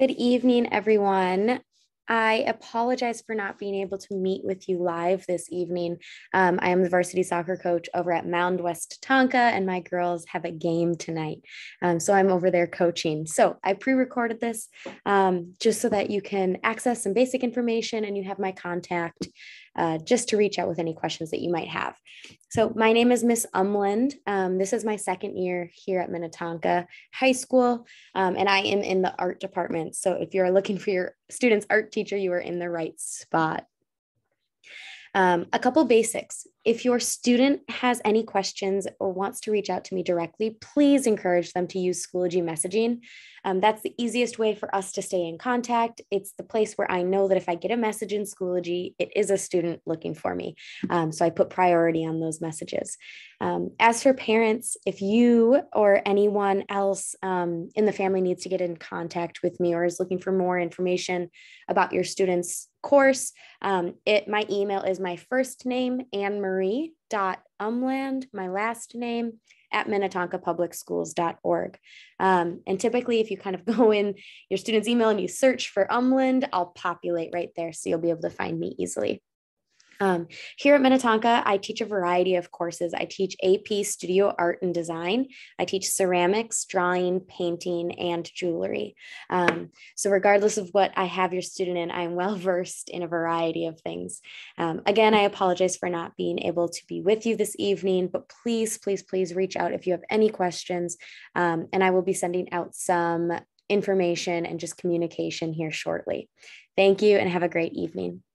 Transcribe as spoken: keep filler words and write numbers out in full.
Good evening, everyone. I apologize for not being able to meet with you live this evening. Um, I am the varsity soccer coach over at Mound West Tonka, and my girls have a game tonight. Um, so I'm over there coaching. So I pre recorded this um, just so that you can access some basic information and you have my contact uh, just to reach out with any questions that you might have. So my name is Miss Umland. Um, this is my second year here at Minnetonka High School, um, and I am in the art department. So if you're looking for your student's art teacher, you are in the right spot. Um, a couple basics. If your student has any questions or wants to reach out to me directly, please encourage them to use Schoology messaging. Um, that's the easiest way for us to stay in contact. It's the place where I know that if I get a message in Schoology, it is a student looking for me. Um, so I put priority on those messages. Um, as for parents, if you or anyone else um, in the family needs to get in contact with me or is looking for more information about your student's course, um, it my email is my first name, Anne Marie dot umland, my last name, at minnetonka public schools dot org. Um, and typically, if you kind of go in your student's email and you search for Umland, I'll populate right there. So you'll be able to find me easily. Um, here at Minnetonka, I teach a variety of courses. I teach A P Studio Art and Design. I teach ceramics, drawing, painting, and jewelry. Um, so regardless of what I have your student in, I'm well versed in a variety of things. Um, again, I apologize for not being able to be with you this evening, but please, please, please reach out if you have any questions, um, and I will be sending out some information and just communication here shortly. Thank you and have a great evening.